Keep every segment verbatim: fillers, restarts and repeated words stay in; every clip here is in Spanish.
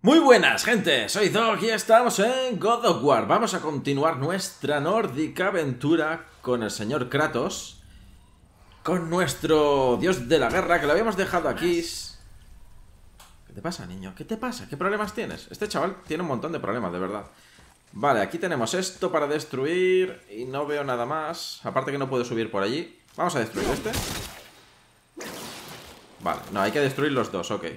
Muy buenas, gente, soy Dog y estamos en God of War. Vamos a continuar nuestra nórdica aventura con el señor Kratos, con nuestro dios de la guerra, que lo habíamos dejado aquí. ¿Qué te pasa, niño? ¿Qué te pasa? ¿Qué problemas tienes? Este chaval tiene un montón de problemas, de verdad. Vale, aquí tenemos esto para destruir y no veo nada más. Aparte que no puedo subir por allí. Vamos a destruir este. Vale, no, hay que destruir los dos, ok.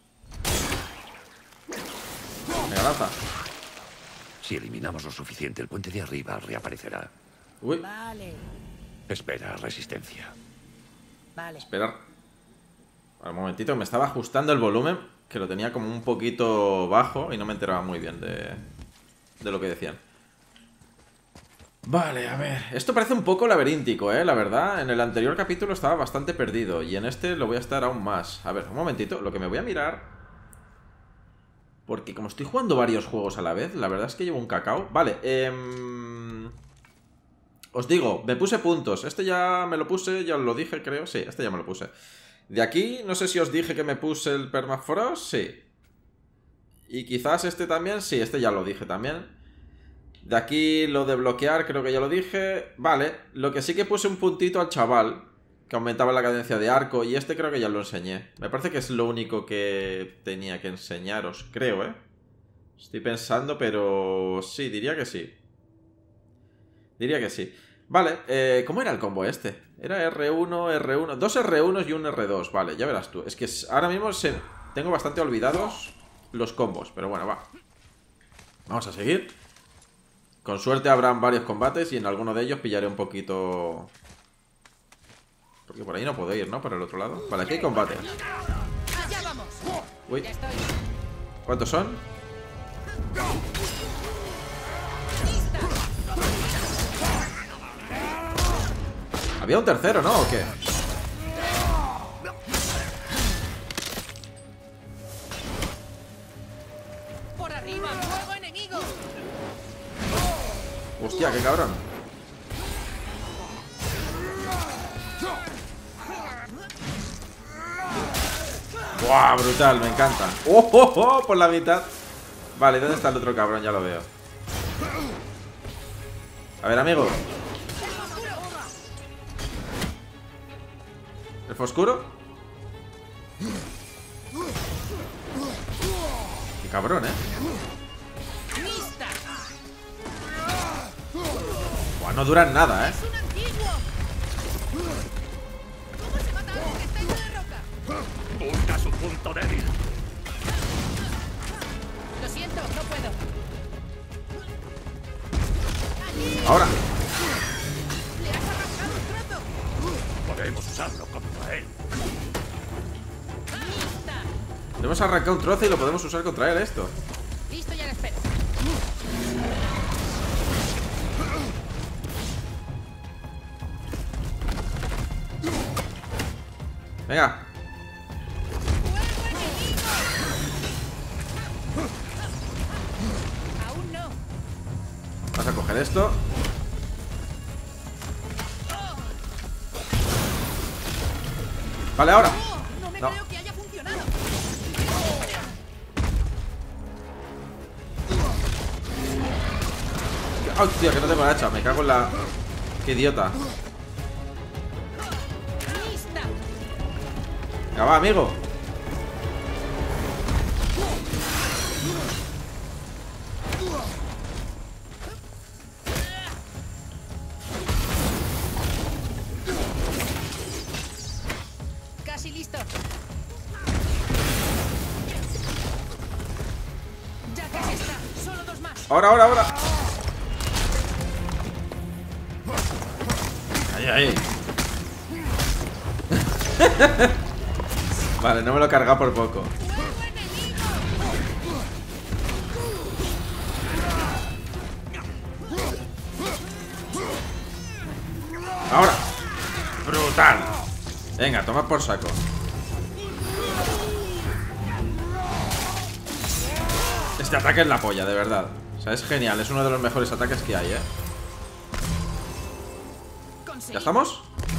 Venga, lanza. Si eliminamos lo suficiente, el puente de arriba reaparecerá. Uy. Vale. Espera, resistencia. Vale. Esperar. Vale, un momentito, me estaba ajustando el volumen, que lo tenía como un poquito bajo y no me enteraba muy bien de, de lo que decían. Vale, a ver. Esto parece un poco laberíntico, eh, la verdad. En el anterior capítulo estaba bastante perdido y en este lo voy a estar aún más. A ver, un momentito, lo que me voy a mirar, porque como estoy jugando varios juegos a la vez, la verdad es que llevo un cacao. Vale, eh... os digo, me puse puntos. Este ya me lo puse, ya lo dije, creo. Sí, este ya me lo puse. De aquí, no sé si os dije que me puse el Permafrost. Sí. Y quizás este también. Sí, este ya lo dije también. De aquí lo de bloquear, creo que ya lo dije. Vale, lo que sí que puse un puntito al chaval, que aumentaba la cadencia de arco. Y este creo que ya lo enseñé. Me parece que es lo único que tenía que enseñaros, creo, ¿eh? Estoy pensando, pero sí, diría que sí. Diría que sí. Vale, eh, ¿cómo era el combo este? Era erre uno, erre uno, dos erre unos y un erre dos. Vale, ya verás tú. Es que ahora mismo se... tengo bastante olvidados los combos, pero bueno, va. Vamos a seguir. Con suerte habrán varios combates y en alguno de ellos pillaré un poquito... Porque por ahí no puedo ir, ¿no? Por el otro lado. Vale, aquí hay combate. Allá vamos. Uy. Ya estoy. ¿Cuántos son? Lista. Había un tercero, ¿no? ¿O qué? Por arriba, fuego enemigo. Hostia, qué cabrón. ¡Buah! Brutal, me encanta. ¡Oh, oh, oh! Por la mitad. Vale, ¿dónde está el otro cabrón? Ya lo veo. A ver, amigo. ¿El Foscuro? Qué cabrón, ¿eh? Lista. Buah, no duran nada, ¿eh? Es un antiguo. ¿Cómo se mata algo que está hecho de roca? Busca su punto débil. Lo siento, no puedo. Ahora. Le has arrancado un trozo. Podemos usarlo contra él. Lista. Le hemos arrancado un trozo y lo podemos usar contra él, esto. Listo, ya la espero. Venga. ¡Fuego enemigo! Aún no. Vamos a coger esto. Vale, ahora. Oh, no me No. creo que haya funcionado. Hostia, que no tengo la hacha. Me cago en la... Qué idiota. Lista. Venga, va, amigo. Casi listo. Ya casi está. Solo dos más. Ahora, ahora, ahora. Ahí, ahí. Vale, no me lo he cargado por poco. ¡Fuego enemigo! Ahora. Brutal. Venga, toma por saco. Este ataque es la polla, de verdad. O sea, es genial. Es uno de los mejores ataques que hay, ¿eh? ¿Ya estamos?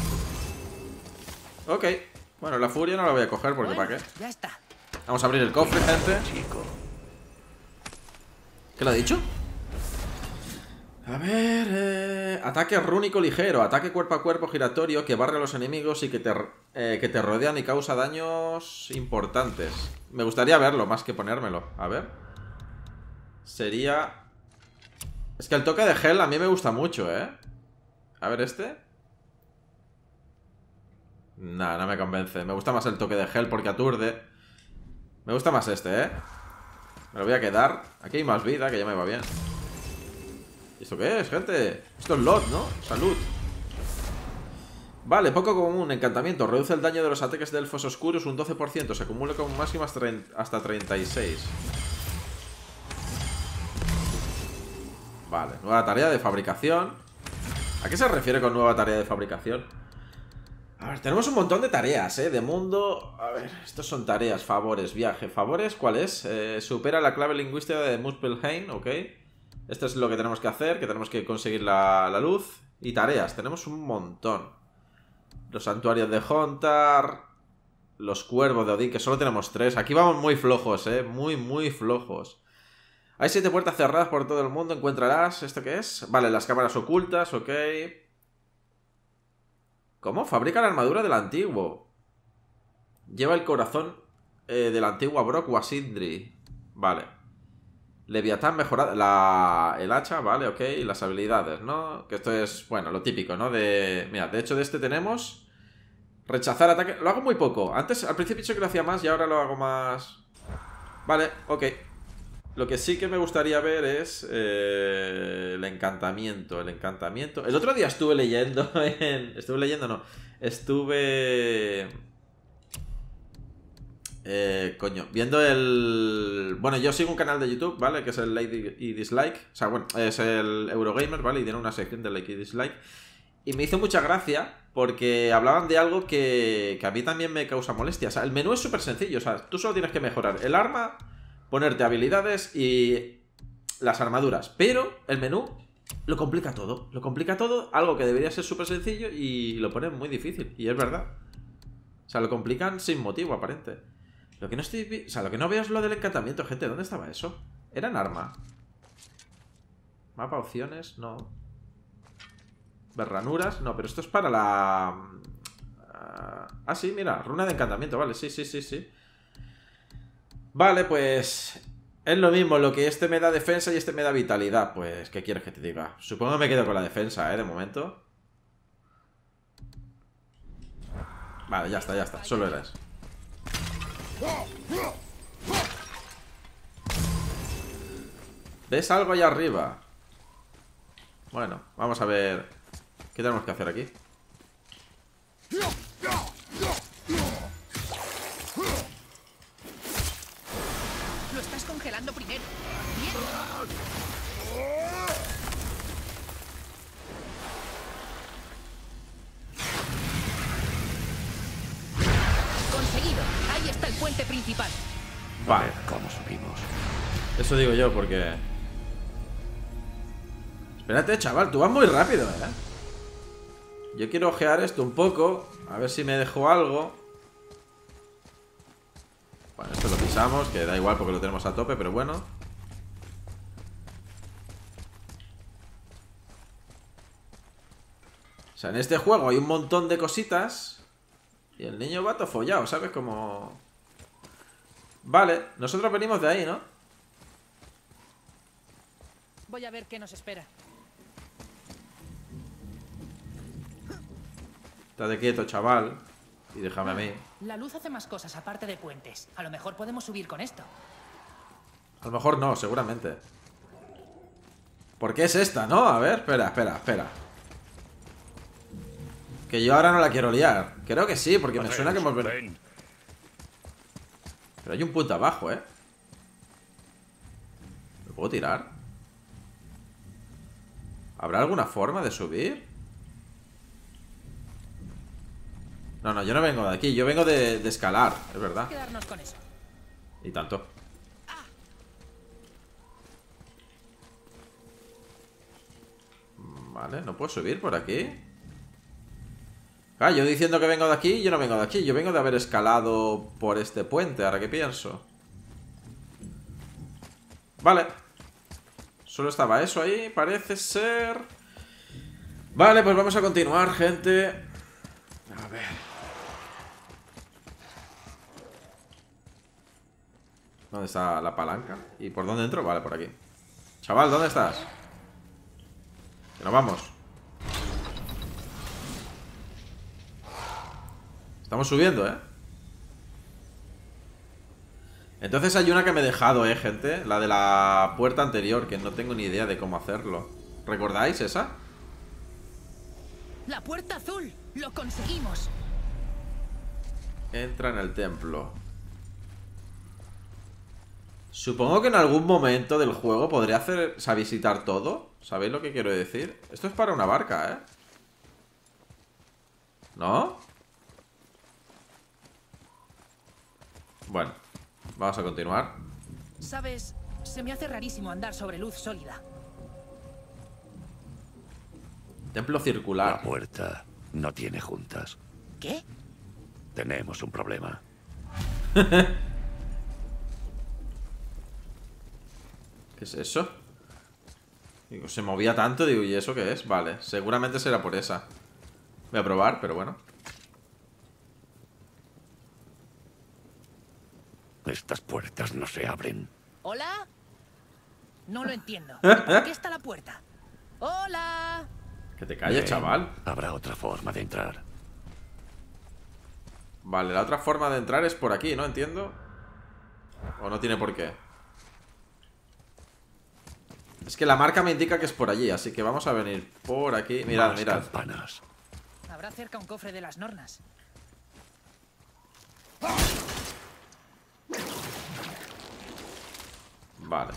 Ok. Bueno, la furia no la voy a coger porque Bueno, ¿para qué? ya está. Vamos a abrir el cofre, gente. Chico, ¿Qué lo ha dicho? A ver... Eh... Ataque rúnico ligero. Ataque cuerpo a cuerpo giratorio que barre a los enemigos y que te, eh, que te rodean y causa daños importantes. Me gustaría verlo más que ponérmelo. A ver. Sería... Es que el toque de gel a mí me gusta mucho, ¿eh? A ver este. Nah, no me convence. Me gusta más el toque de gel porque aturde. Me gusta más este, ¿eh? Me lo voy a quedar. Aquí hay más vida, que ya me va bien. ¿Y esto qué es, gente? Esto es Lot, ¿no? Salud. Vale, poco común. Encantamiento. Reduce el daño de los ataques de elfos oscuros un doce por ciento. Se acumula con máximo hasta treinta y seis. Vale, nueva tarea de fabricación. ¿A qué se refiere con nueva tarea de fabricación? A ver, tenemos un montón de tareas, ¿eh? De mundo... A ver, estos son tareas, favores, viaje. ¿Favores? ¿Cuál es? Eh, supera la clave lingüística de Muspelheim, ok. Esto es lo que tenemos que hacer, que tenemos que conseguir la, la luz. Y tareas, tenemos un montón. Los santuarios de Hontar. Los cuervos de Odín, que solo tenemos tres. Aquí vamos muy flojos, ¿eh? Muy, muy flojos. Hay siete puertas cerradas por todo el mundo. Encontrarás... ¿Esto qué es? Vale, las cámaras ocultas, ok. ¿Cómo? Fabrica la armadura del antiguo. Lleva el corazón eh, del antiguo Brok o a Sindri. Vale. Leviatán mejorada. La... El hacha, vale, ok. Y las habilidades, ¿no? Que esto es, bueno, lo típico, ¿no? De... Mira, de hecho de este tenemos... Rechazar ataque. Lo hago muy poco. Antes, al principio he dicho que lo hacía más y ahora lo hago más... Vale, ok. Lo que sí que me gustaría ver es eh, el encantamiento, el encantamiento. El otro día estuve leyendo en... Estuve leyendo, no. Estuve... Eh, coño, viendo el... Bueno, yo sigo un canal de YouTube, ¿vale? Que es el Like y Dislike. O sea, bueno, es el Eurogamer, ¿vale? Y tiene una sección de Like y Dislike. Y me hizo mucha gracia porque hablaban de algo que, que a mí también me causa molestia. O sea, el menú es súper sencillo. O sea, tú solo tienes que mejorar el arma... Ponerte habilidades y las armaduras. Pero el menú lo complica todo. Lo complica todo, algo que debería ser súper sencillo y lo ponen muy difícil. Y es verdad. O sea, lo complican sin motivo aparente. Lo que no estoy... O sea, lo que no veo es lo del encantamiento, gente. ¿Dónde estaba eso? ¿Era en arma? Mapa, opciones, no. Berranuras, no, pero esto es para la... Ah, sí, mira, runa de encantamiento, vale, sí, sí, sí, sí. Vale, pues es lo mismo, lo que este me da defensa y este me da vitalidad. Pues, ¿qué quieres que te diga? Supongo que me quedo con la defensa, ¿eh? De momento. Vale, ya está, ya está, solo era eso. ¿Ves algo allá arriba? Bueno, vamos a ver qué tenemos que hacer aquí. Lo estás congelando primero. Bien. Conseguido. Ahí está el puente principal. Vale, ¿Cómo subimos? eso digo yo porque... Espérate, chaval, tú vas muy rápido, ¿eh? Yo quiero ojear esto un poco. A ver si me dejo algo. Bueno, esto lo pisamos, que da igual porque lo tenemos a tope, pero bueno. O sea, en este juego hay un montón de cositas y el niño va todo follado, ¿sabes? Como... Vale, nosotros venimos de ahí, ¿no? Voy a ver qué nos espera. Estate quieto, chaval. Y déjame a mí. La luz hace más cosas aparte de puentes. A lo mejor podemos subir con esto. A lo mejor no, seguramente. ¿Por qué es esta, no? A ver, espera, espera, espera. Que yo ahora no la quiero liar. Creo que sí, porque me suena que hemos venido. Pero hay un punto abajo, ¿eh? ¿Lo puedo tirar? ¿Habrá alguna forma de subir? No, no, yo no vengo de aquí. Yo vengo de, de escalar, es verdad. Quedarnos con eso. Y tanto. Vale, ¿no puedo subir por aquí? Ah, yo diciendo que vengo de aquí, yo no vengo de aquí. Yo vengo de haber escalado por este puente, ahora que pienso. Vale. Solo estaba eso ahí, parece ser. Vale, pues vamos a continuar, gente. A ver. ¿Dónde está la palanca? ¿Y por dónde entro? Vale, por aquí. Chaval, ¿dónde estás? Que nos vamos. Estamos subiendo, ¿eh? Entonces hay una que me he dejado, ¿eh, gente? La de la puerta anterior, que no tengo ni idea de cómo hacerlo. ¿Recordáis esa? ¡La puerta azul! ¡Lo conseguimos! Entra en el templo. Supongo que en algún momento del juego podré hacer, o sea, visitar todo. ¿Sabéis lo que quiero decir? Esto es para una barca, ¿eh? ¿No? Bueno, vamos a continuar. ¿Sabes? Se me hace rarísimo andar sobre luz sólida. Templo La circular. puerta no tiene juntas. ¿Qué? Tenemos un problema. ¿Qué es eso? Digo, se movía tanto, digo, ¿y eso qué es? Vale, seguramente será por esa. Voy a probar, pero bueno. Estas puertas no se abren. ¿Hola? No lo entiendo. ¿Por qué está la puerta? ¡Hola! Que te calles, Bien, chaval. Habrá otra forma de entrar. Vale, la otra forma de entrar es por aquí, ¿no? Entiendo. ¿O no tiene por qué? Es que la marca me indica que es por allí, así que vamos a venir por aquí. Mirad, Más mirad. campanas. Habrá cerca un cofre de las Nornas. Vale.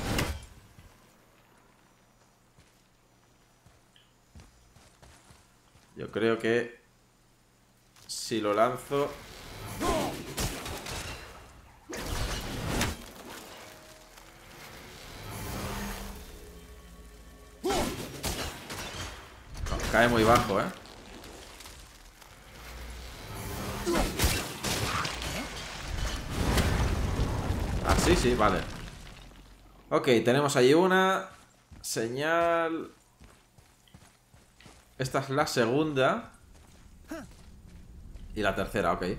Yo creo que si lo lanzo... No, cae muy bajo, ¿eh? Ah, sí, sí, vale. Ok, tenemos ahí una señal. Esta es la segunda. Y la tercera, ok.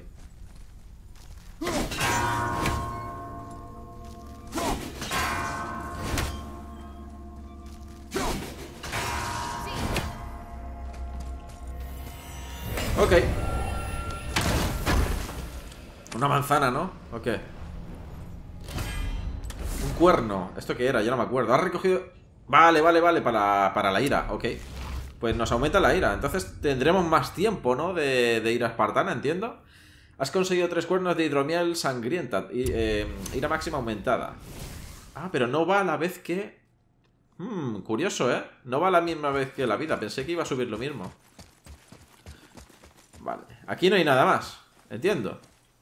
Ok. Una manzana, ¿no? Ok. Un cuerno. ¿Esto qué era? Ya no me acuerdo. Has recogido... Vale, vale, vale. Para, para la ira. Ok. Pues nos aumenta la ira. Entonces tendremos más tiempo, ¿no? De, de ira espartana, entiendo. Has conseguido tres cuernos de hidromiel sangrienta. Y, eh, ira máxima aumentada. Ah, pero no va a la vez que... Hmm, curioso, ¿eh? No va a la misma vez que la vida. Pensé que iba a subir lo mismo. Vale. Aquí no hay nada más. Entiendo.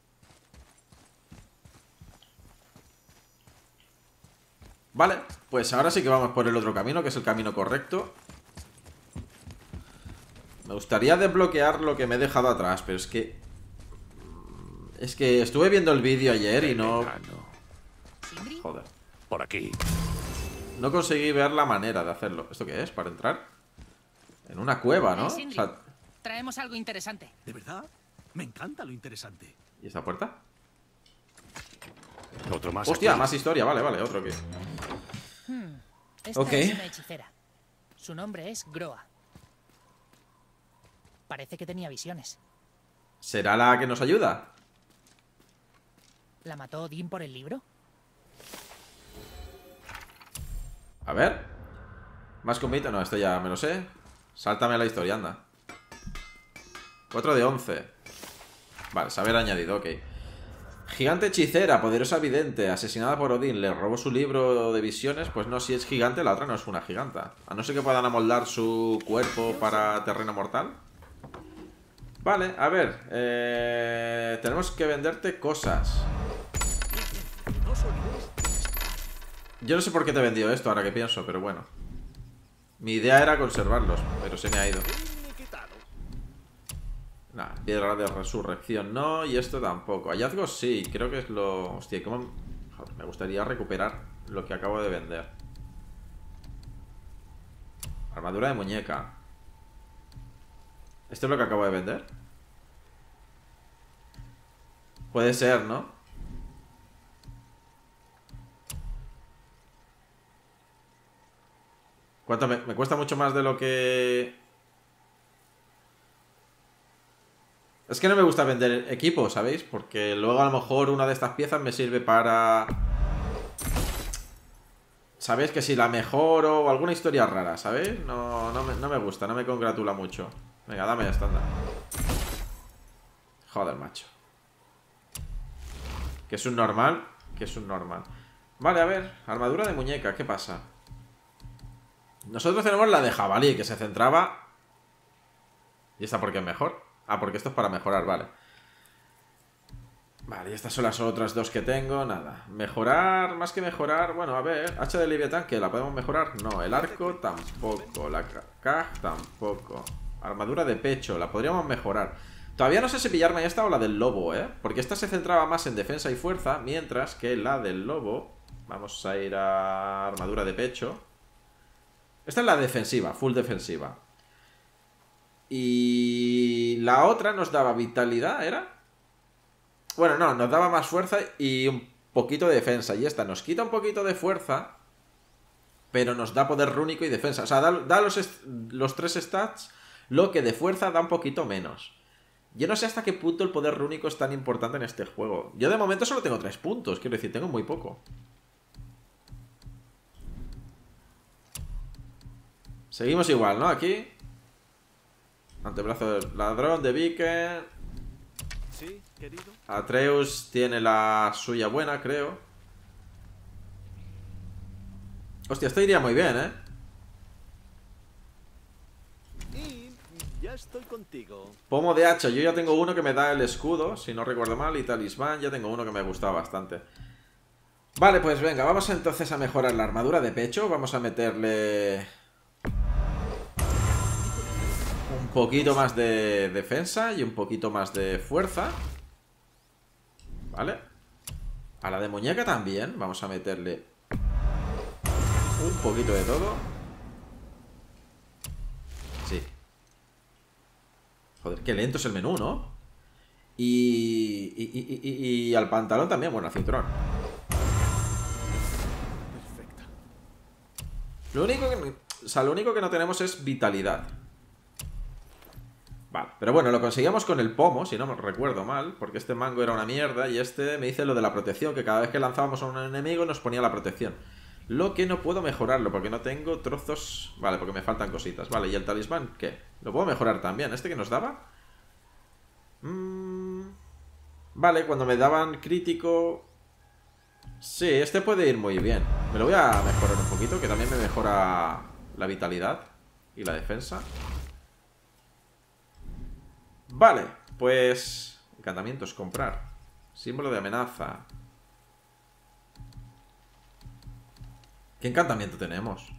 Vale, pues ahora sí que vamos por el otro camino, que es el camino correcto. Me gustaría desbloquear lo que me he dejado atrás, pero es que... Es que estuve viendo el vídeo ayer y no... ¿Sindri? Joder. Por aquí. No conseguí ver la manera de hacerlo. ¿Esto qué es? ¿Para entrar? En una cueva, ¿no? Eh, O Sindri, sea... traemos algo interesante. ¿De verdad? Me encanta lo interesante. ¿Y esta puerta? Otro más. Hostia, aquí. más historia. Vale, vale, otro aquí. Hmm. Esta Ok. es una hechicera. Su nombre es Groa. Parece que tenía visiones. ¿Será la que nos ayuda? ¿La mató Odín por el libro? A ver. Más combate. No, esto ya me lo sé. Sáltame la historia, anda. cuatro de once. Vale, saber añadido, ok. Gigante hechicera, poderosa vidente, asesinada por Odín. Le robó su libro de visiones. Pues no, si es gigante, la otra no es una giganta. A no ser que puedan amoldar su cuerpo para terreno mortal. Vale, a ver. Eh, tenemos que venderte cosas. Yo no sé por qué te he vendido esto, ahora que pienso, pero bueno. Mi idea era conservarlos, pero se me ha ido. Nah, piedra de resurrección no, y esto tampoco. Hallazgos sí, creo que es lo... Hostia, ¿cómo...? Joder, me gustaría recuperar lo que acabo de vender. Armadura de muñeca. ¿Esto es lo que acabo de vender? Puede ser, ¿no? ¿Cuánto me, me cuesta mucho más de lo que... Es que no me gusta vender equipo, ¿sabéis? Porque luego a lo mejor una de estas piezas me sirve para... ¿Sabéis? Que si la mejoro o alguna historia rara, ¿sabéis? No, no, me, no me gusta, no me congratula mucho. Venga, dame ya, estándar. Joder, macho. Que es un normal, que es un normal. Vale, a ver, armadura de muñeca, ¿qué pasa? Nosotros tenemos la de jabalí, que se centraba... ¿Y esta por qué es mejor? Ah, porque esto es para mejorar, vale. Vale, y estas son las otras dos que tengo, nada. Mejorar, más que mejorar, bueno, a ver, hacha de Leviatán, ¿que la podemos mejorar? No, el arco tampoco, la caja tampoco. Armadura de pecho, la podríamos mejorar. Todavía no sé si pillarme esta o la del lobo, ¿eh? Porque esta se centraba más en defensa y fuerza, mientras que la del lobo... Vamos a ir a armadura de pecho. Esta es la defensiva, full defensiva. Y la otra nos daba vitalidad, ¿era? Bueno, no, nos daba más fuerza y un poquito de defensa. Y esta nos quita un poquito de fuerza, pero nos da poder rúnico y defensa. O sea, da, da los, los tres stats, lo que de fuerza da un poquito menos. Yo no sé hasta qué punto el poder rúnico es tan importante en este juego. Yo de momento solo tengo tres puntos, quiero decir, tengo muy poco. Seguimos igual, ¿no? Aquí. Antebrazo del ladrón de Viken. Sí, querido. Atreus tiene la suya buena, creo. Hostia, esto iría muy bien, ¿eh? Y ya estoy contigo. Pomo de hacha, yo ya tengo uno que me da el escudo, si no recuerdo mal, y talismán, ya tengo uno que me gustaba bastante. Vale, pues venga, vamos entonces a mejorar la armadura de pecho. Vamos a meterle... un poquito más de defensa y un poquito más de fuerza. Vale. A la de muñeca también. Vamos a meterle un poquito de todo. Sí. Joder, qué lento es el menú, ¿no? Y, y, y, y, y al pantalón también, bueno, al cinturón. Perfecta. Lo único que, o sea, lo único que no tenemos es vitalidad. Vale, pero bueno, lo conseguíamos con el pomo, si no me recuerdo mal, porque este mango era una mierda y este me dice lo de la protección, que cada vez que lanzábamos a un enemigo nos ponía la protección. Lo que no puedo mejorarlo, porque no tengo trozos... Vale, porque me faltan cositas. Vale, ¿y el talismán qué? ¿Lo puedo mejorar también? ¿Este que nos daba? Mm... Vale, cuando me daban crítico... Sí, este puede ir muy bien. Me lo voy a mejorar un poquito, que también me mejora la vitalidad y la defensa. Vale, pues... Encantamientos, comprar. Símbolo de amenaza. ¿Qué encantamiento tenemos?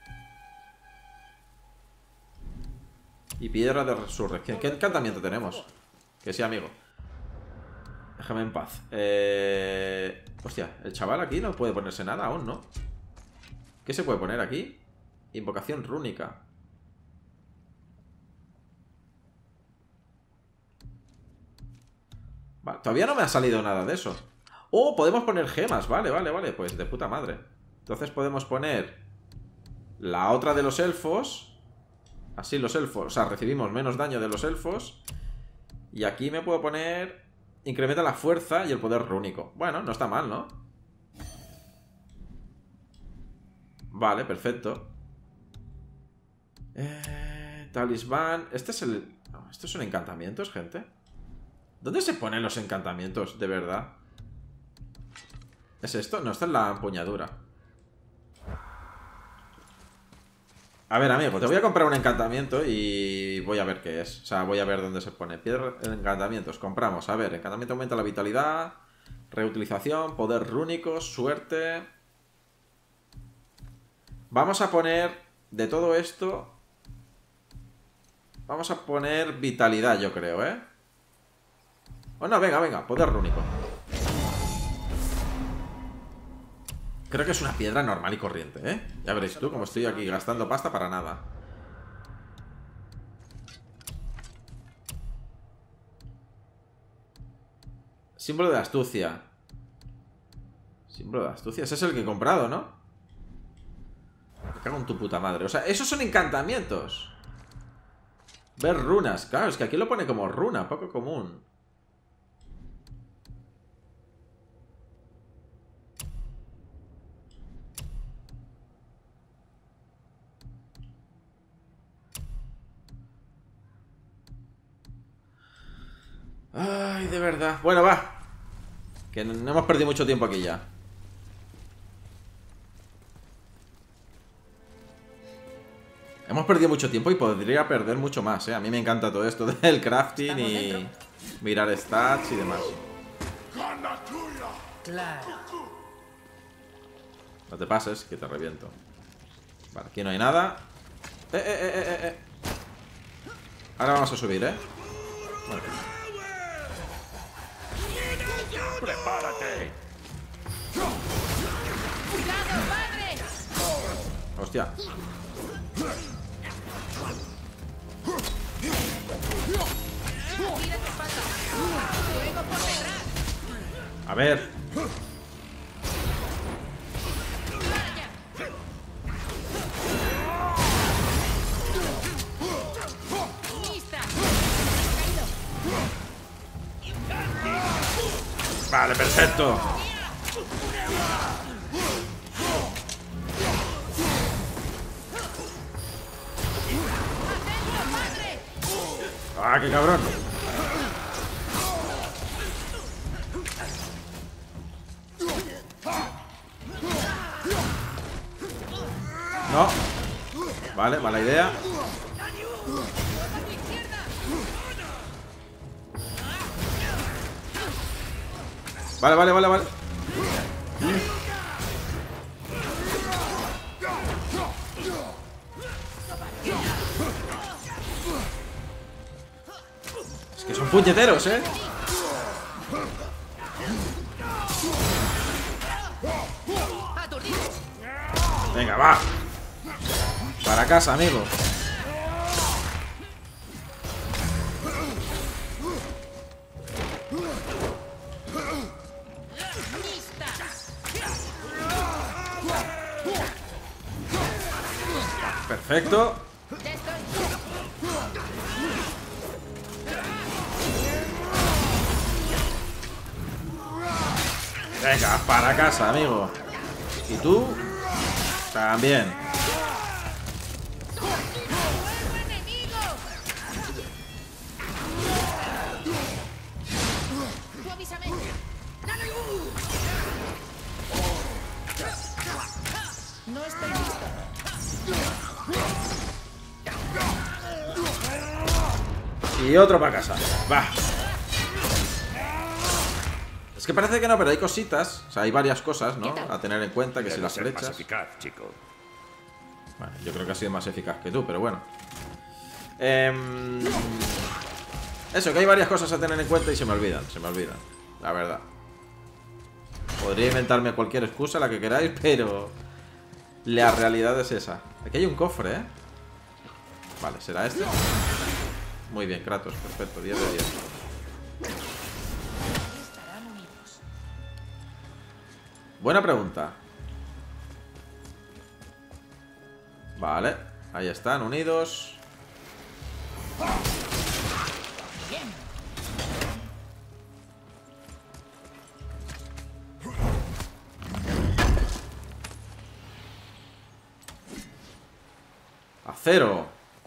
Y piedra de resurrección. ¿Qué encantamiento tenemos? Que sí, amigo. Déjame en paz. Eh... Hostia, el chaval aquí no puede ponerse nada aún, ¿no? ¿Qué se puede poner aquí? Invocación rúnica. Vale, todavía no me ha salido nada de eso. Oh, podemos poner gemas. Vale, vale, vale. Pues de puta madre. Entonces podemos poner la otra de los elfos. Así los elfos. O sea, recibimos menos daño de los elfos. Y aquí me puedo poner... Incrementa la fuerza y el poder rúnico. Bueno, no está mal, ¿no? Vale, perfecto. Eh, talismán. Este es el... No, estos son encantamientos, gente. ¿Dónde se ponen los encantamientos, de verdad? ¿Es esto? No, esta es la empuñadura. A ver, amigo, te voy a comprar un encantamiento y voy a ver qué es. O sea, voy a ver dónde se pone. Piedra de encantamientos, compramos. A ver, encantamiento aumenta la vitalidad, reutilización, poder rúnico, suerte. Vamos a poner de todo esto... Vamos a poner vitalidad, yo creo, ¿eh? Oh, no, venga, venga, poder rúnico. Creo que es una piedra normal y corriente, ¿eh? Ya veréis tú como estoy aquí gastando pasta para nada. Símbolo de astucia. Símbolo de astucia. Ese es el que he comprado, ¿no? Me cago en tu puta madre. O sea, esos son encantamientos. Ver runas. Claro, es que aquí lo pone como runa, poco común. Ay, de verdad. Bueno, va. Que no, no hemos perdido mucho tiempo aquí ya. Hemos perdido mucho tiempo y podría perder mucho más, ¿eh? A mí me encanta todo esto del crafting y mirar stats y demás. Claro. No te pases, que te reviento. Vale, aquí no hay nada. Eh, eh, eh, eh, eh. Ahora vamos a subir, ¿eh? Vale. ¡Prepárate! ¡Cuidado, padre! Hostia. ¡Mira tu espalda! ¡Te vengo por detrás! A ver. ¡Vaya! ¡Lista! ¡Caído! Vale, perfecto. Ah, qué cabrón. No. Vale, mala idea. Vale, vale, vale, vale. Es que son puñeteros, ¿eh? Venga, va. Para casa, amigo. Perfecto. Venga, para casa, amigo. Y tú también. Tú avísame. No estoy listo. Y otro para casa. Va. Es que parece que no, pero hay cositas. O sea, hay varias cosas, ¿no? A tener en cuenta, que si Debe las ser flechas. más eficaz, chico. Bueno, yo creo que ha sido más eficaz que tú, pero bueno. Eh, eso, que hay varias cosas a tener en cuenta y se me olvidan, se me olvidan. La verdad. Podría inventarme cualquier excusa, la que queráis, pero la realidad es esa. Aquí hay un cofre, ¿eh? Vale, ¿será este? Muy bien, Kratos, perfecto, diez de diez. Buena pregunta. Vale, ahí están, unidos. Acero.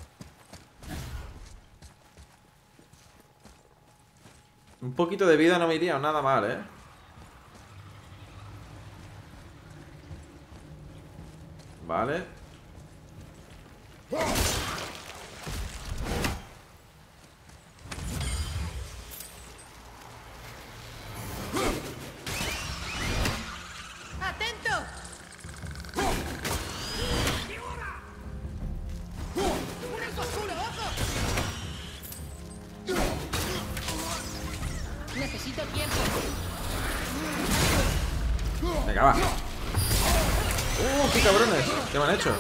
Un poquito de vida no me iría nada mal, ¿eh? Vale. ¡Atento! ¡Un arco oscuro, ojo! Necesito tiempo. Venga, va. ¡Uh, qué cabrones! ¿Qué me han hecho?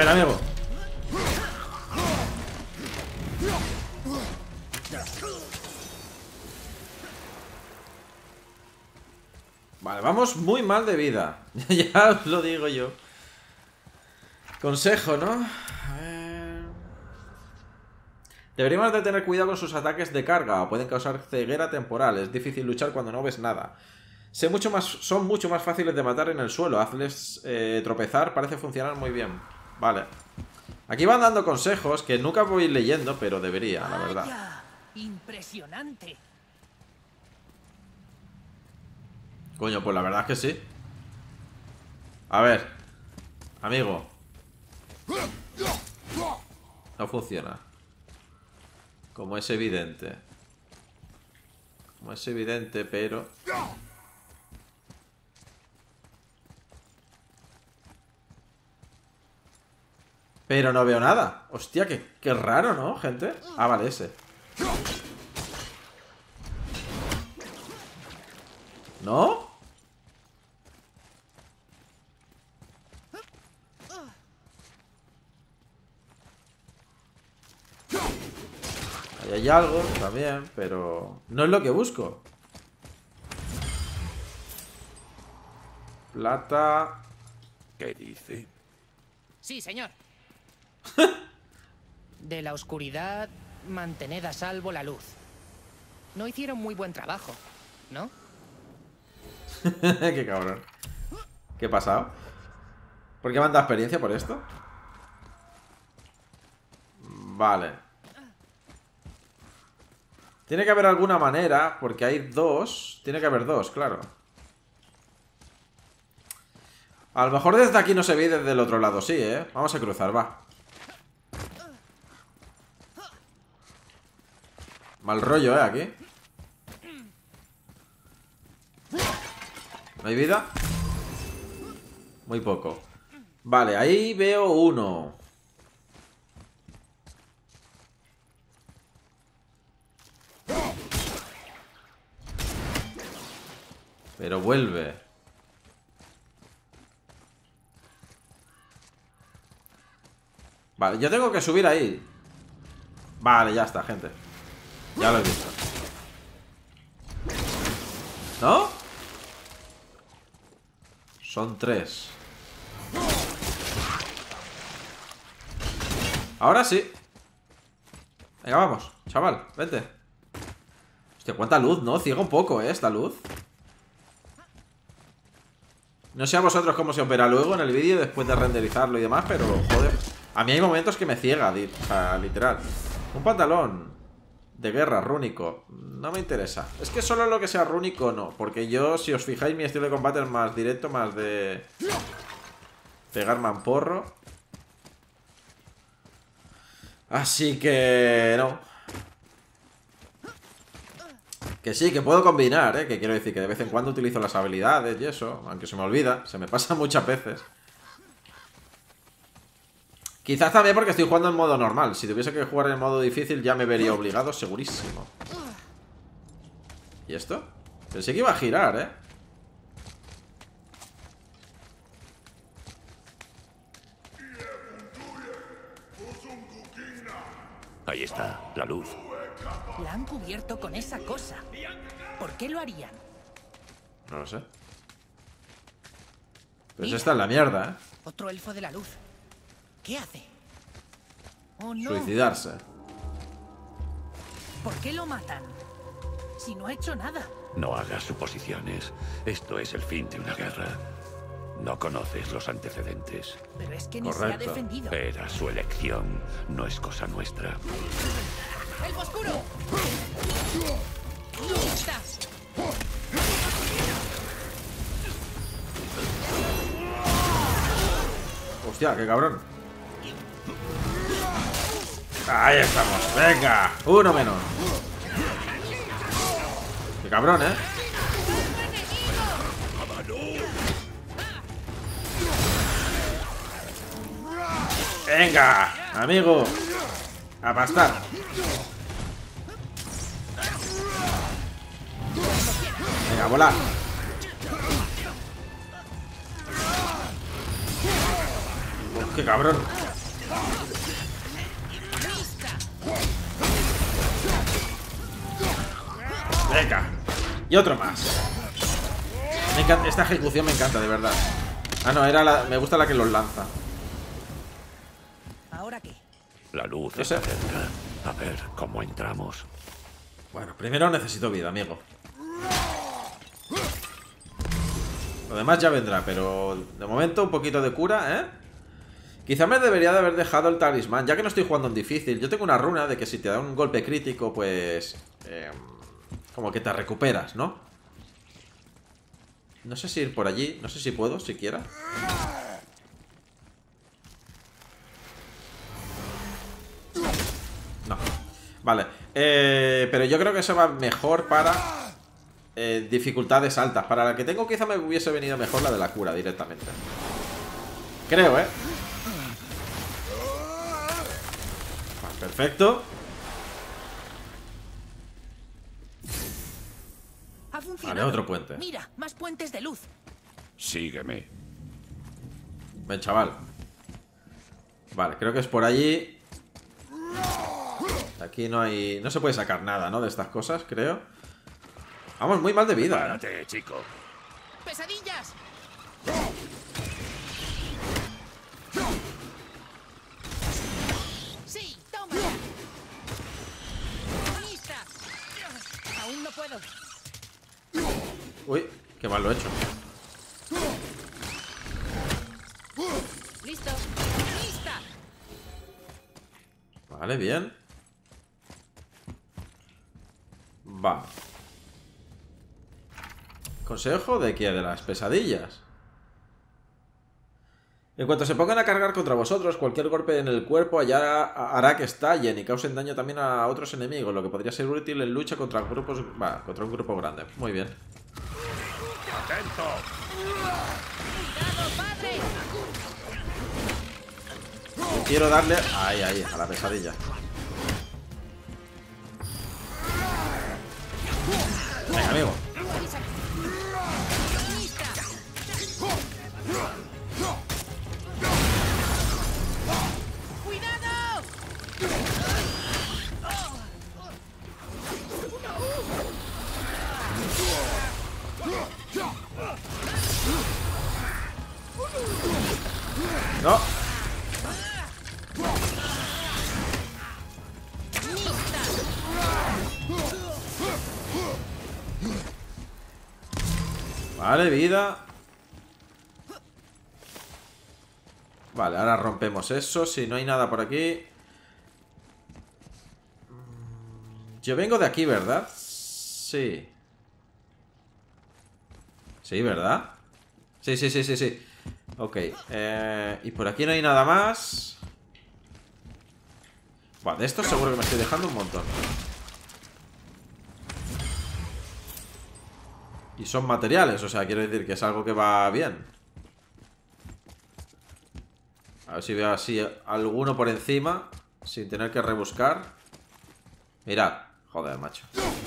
ver, amigo. Vale, vamos muy mal de vida. Ya os lo digo yo. Consejo, ¿no? A ver... Deberíamos de tener cuidado con sus ataques de carga. Pueden causar ceguera temporal. Es difícil luchar cuando no ves nada. Sé mucho más, son mucho más fáciles de matar en el suelo. Hazles eh, tropezar. Parece funcionar muy bien. Vale. Aquí van dando consejos que nunca voy leyendo, pero debería, la verdad. Vaya, impresionante. Coño, pues la verdad es que sí. A ver, amigo. No funciona. Como es evidente. Como es evidente, pero... Pero no veo nada. Hostia, qué, qué raro, ¿no, gente? Ah, vale, ese. ¿No? Ahí hay algo también, pero... no es lo que busco. Plata... ¿Qué dice? Sí, señor. De la oscuridad, mantened a salvo la luz. No hicieron muy buen trabajo, ¿no? Qué cabrón. ¿Qué ha pasado? ¿Por qué me han dado experiencia por esto? Vale. Tiene que haber alguna manera, porque hay dos. Tiene que haber dos, claro. A lo mejor desde aquí no se ve y desde el otro lado sí, ¿eh? Vamos a cruzar, va. Mal rollo, ¿eh? Aquí. ¿No hay vida? Muy poco. Vale, ahí veo uno. Pero vuelve. Vale, yo tengo que subir ahí. Vale, ya está, gente. Ya lo he visto. ¿No? Son tres. Ahora sí. Venga, vamos, chaval, vente. Hostia, cuánta luz, ¿no? Ciega un poco, ¿eh? Esta luz. No sé a vosotros cómo se opera luego en el vídeo después de renderizarlo y demás, pero, joder, a mí hay momentos que me ciega, o sea, literal. Un pantalón de guerra rúnico. No me interesa. Es que solo lo que sea rúnico no. Porque yo, si os fijáis, mi estilo de combate es más directo, más de... pegar mamporro. Así que... no. Que sí, que puedo combinar, ¿eh? Que quiero decir que de vez en cuando utilizo las habilidades y eso. Aunque se me olvida. Se me pasa muchas veces. Quizás también porque estoy jugando en modo normal. Si tuviese que jugar en modo difícil ya me vería obligado, segurísimo. ¿Y esto? Pensé que iba a girar, ¿eh? Ahí está, la luz. La han cubierto con esa cosa. ¿Por qué lo harían? No lo sé. Pero eso está en la mierda, ¿eh? Otro elfo de la luz. ¿Qué hace? Oh, no. Suicidarse. ¿Por qué lo matan? Si no ha hecho nada. No hagas suposiciones. Esto es el fin de una guerra. No conoces los antecedentes. Pero es que ni Correcto. se ha defendido. Era su elección. No es cosa nuestra. ¡El oscuro! ¡Está! Hostia, qué cabrón. Ahí estamos, venga. Uno menos. Qué cabrón, ¿eh? Venga, amigo. A pastar. Venga, a volar. Oh, qué cabrón. Venga. Y otro más. Me encanta, esta ejecución me encanta, de verdad. Ah, no, era la, me gusta la que los lanza. ¿Ahora qué? La luz No sé. está cerca. A ver cómo entramos. Bueno, primero necesito vida, amigo. Lo demás ya vendrá, pero de momento un poquito de cura, ¿eh? Quizá me debería de haber dejado el talismán, ya que no estoy jugando en difícil. Yo tengo una runa de que si te da un golpe crítico, pues... Eh, como que te recuperas, ¿no? No sé si ir por allí, no sé si puedo, siquiera. No. Vale, eh, pero yo creo que eso va mejor para eh, dificultades altas. Para la que tengo quizá me hubiese venido mejor la de la cura directamente. Creo, ¿eh? Vale, perfecto. Ha funcionado. Vale, otro puente. Mira, más puentes de luz. Sígueme. Ven, chaval. Vale, creo que es por allí. Aquí no hay... No se puede sacar nada, ¿no? De estas cosas, creo. Vamos muy mal de vida, ¿eh? Párate, chico. ¡Pesadillas! ¡Sí! ¡Toma! ¡Lista! Aún no puedo. Uy, qué mal lo he hecho. ¡Listo! ¡Lista! Vale, bien. Va. ¿Consejo de qué? De las pesadillas. En cuanto se pongan a cargar contra vosotros, cualquier golpe en el cuerpo allá hará que estallen y causen daño también a otros enemigos, lo que podría ser útil en lucha contra grupos, va, contra un grupo grande. Muy bien. ¡Atento! ¡Cuidado, padre! Quiero darle... Ahí, ahí, a la pesadilla. Venga, amigo. ¡Lista! ¡Cuidado! No. Vale, vida. Vale, ahora rompemos eso. Si no hay nada por aquí. Yo vengo de aquí, ¿verdad? Sí. Sí, ¿verdad? Sí, sí, sí, sí, sí. Ok. Eh, y por aquí no hay nada más. Vale, de esto seguro que me estoy dejando un montón. Y son materiales, o sea, quiero decir que es algo que va bien. A ver si veo así alguno por encima, sin tener que rebuscar. Mirad, joder, macho.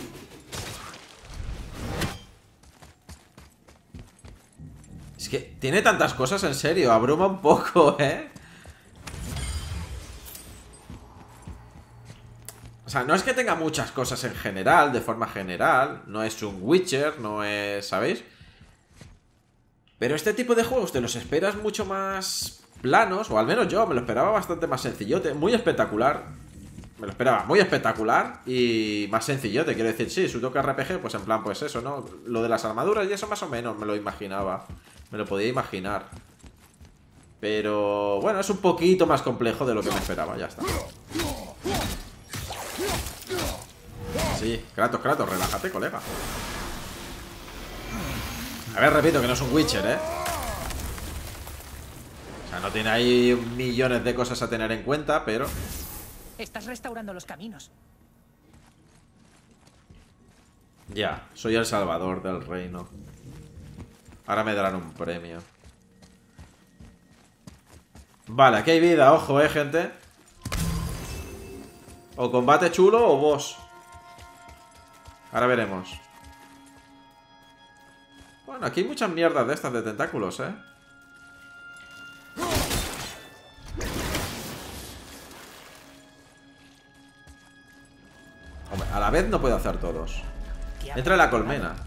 Es que tiene tantas cosas, en serio, abruma un poco, ¿eh? O sea, no es que tenga muchas cosas en general, de forma general. No es un Witcher, no es... ¿sabéis? Pero este tipo de juegos te los esperas mucho más planos, o al menos yo me lo esperaba bastante más sencillote, muy espectacular. Me lo esperaba muy espectacular y más sencillote, quiero decir, sí, su toque R P G, pues en plan, pues eso, ¿no? Lo de las armaduras y eso más o menos me lo imaginaba. Me lo podía imaginar. Pero bueno, es un poquito más complejo de lo que me esperaba, ya está. Sí, Kratos, Kratos, relájate, colega. A ver, repito que no es un Witcher, ¿eh? O sea, no tiene ahí millones de cosas a tener en cuenta, pero... Estás restaurando los caminos. Ya, soy el salvador del reino. Ahora me darán un premio. Vale, aquí hay vida, ojo, eh, gente. O combate chulo o boss. Ahora veremos. Bueno, aquí hay muchas mierdas de estas de tentáculos, eh. Hombre, a la vez no puedo hacer todos. demasiado. Entra en la colmena.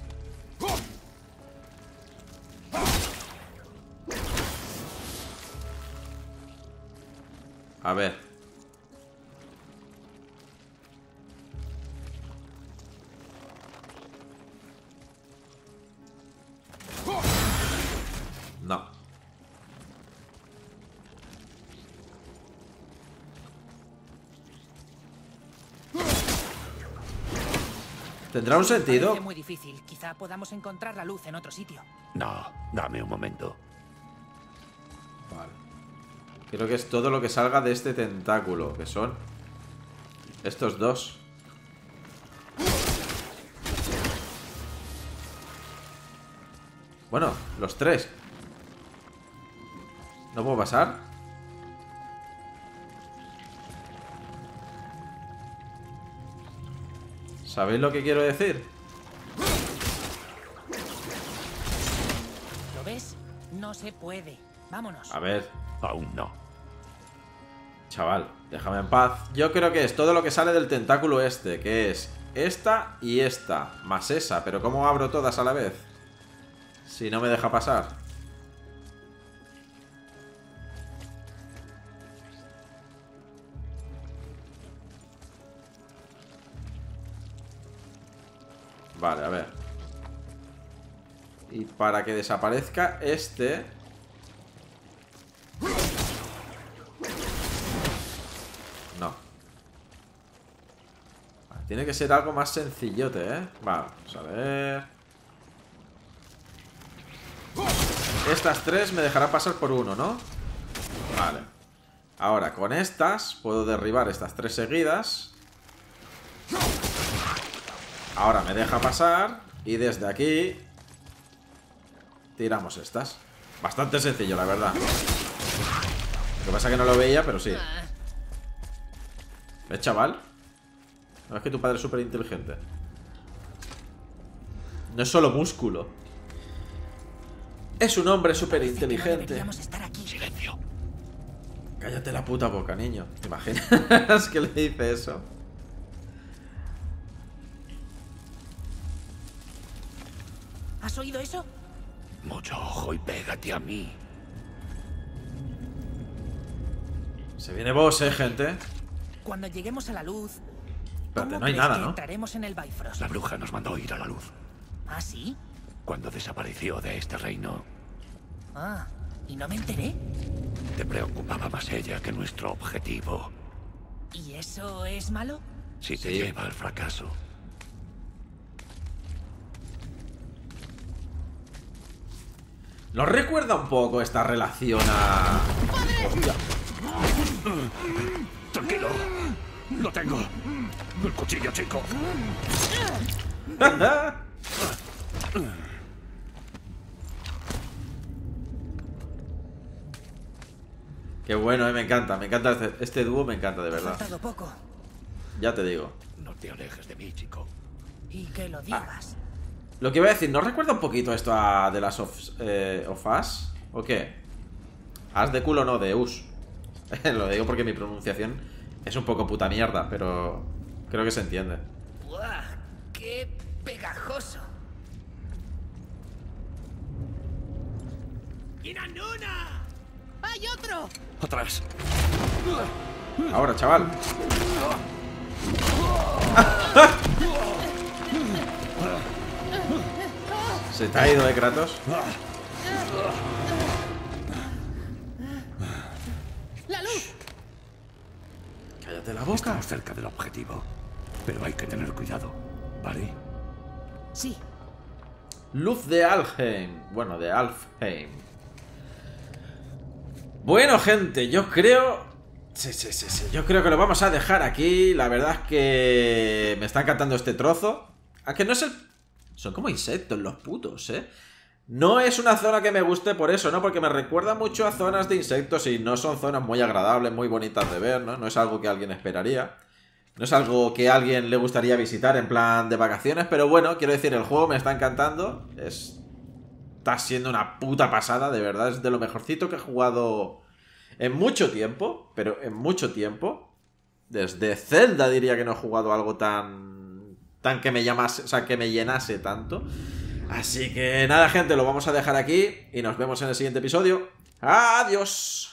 A ver. No. ¿Tendrá un sentido? Parece muy difícil. Quizá podamos encontrar la luz en otro sitio. No, dame un momento. Vale. Creo que es todo lo que salga de este tentáculo, que son estos dos. Bueno, los tres. ¿No puedo pasar? ¿Sabéis lo que quiero decir? ¿Lo ves? No se puede. Vámonos. A ver, Aún no. chaval, déjame en paz. Yo creo que es todo lo que sale del tentáculo este, que es esta y esta, más esa. Pero ¿cómo abro todas a la vez? Si no me deja pasar. Vale, a ver. Y para que desaparezca este... No. Vale, tiene que ser algo más sencillote, ¿eh? Vamos a ver... Estas tres me dejarán pasar por uno, ¿no? Vale. Ahora, con estas puedo derribar estas tres seguidas. Ahora me deja pasar. Y desde aquí tiramos estas. Bastante sencillo, la verdad. Lo que pasa es que no lo veía, pero sí. ¿Ves, chaval? No es que tu padre es súper inteligente. No es solo músculo. Es un hombre súper Parece que no inteligente. deberíamos estar aquí. Silencio. Cállate la puta boca, niño. ¿Te imaginas que le dice eso? ¿Has oído eso? Mucho ojo y pégate a mí. Se viene boss, eh, gente. Cuando lleguemos a la luz... Espérate, ¿cómo no hay crees nada, que ¿no? entraremos en el Bifrost? La bruja nos mandó ir a la luz. ¿Ah, sí? Cuando desapareció de este reino, Ah, ¿y no me enteré? te preocupaba más ella que nuestro objetivo. ¿Y eso es malo? Si te Sí. lleva al fracaso. ¿Nos recuerda un poco esta relación a... Hostia. Tranquilo. Lo tengo. El cuchillo, chico. Qué bueno, eh, me encanta. Me encanta este, este dúo, me encanta, de Ha verdad. faltado poco. Ya te digo. No te alejes de mí, chico. Y que lo digas. Lo que iba a decir, ¿no recuerda un poquito esto a The Last of, eh, of Us? ¿O qué? As de culo no, de Us. Lo digo porque mi pronunciación es un poco puta mierda, pero creo que se entiende. ¡Buah! ¡Qué pegajoso! ¡Inanuna! ¡Hay otro! Atrás. Ahora, chaval. Se te ha ido, eh, Kratos. ¡La luz! Cállate la boca. Estamos cerca del objetivo. Pero hay que tener cuidado, ¿vale? Sí. Luz de Alfheim. Bueno, de Alfheim. Bueno, gente, yo creo... Sí, sí, sí, sí. Yo creo que lo vamos a dejar aquí. La verdad es que me está encantando este trozo. A que no es el... Son como insectos los putos, ¿eh? No es una zona que me guste por eso, ¿no? Porque me recuerda mucho a zonas de insectos y no son zonas muy agradables, muy bonitas de ver, ¿no? No es algo que alguien esperaría. No es algo que a alguien le gustaría visitar en plan de vacaciones, pero bueno, quiero decir, el juego me está encantando. Es... Está siendo una puta pasada, de verdad. Es de lo mejorcito que he jugado en mucho tiempo, pero en mucho tiempo. Desde Zelda diría que no he jugado algo tan... tan que me llamase, o sea, que me llenase tanto. Así que nada, gente, lo vamos a dejar aquí y nos vemos en el siguiente episodio. ¡Adiós!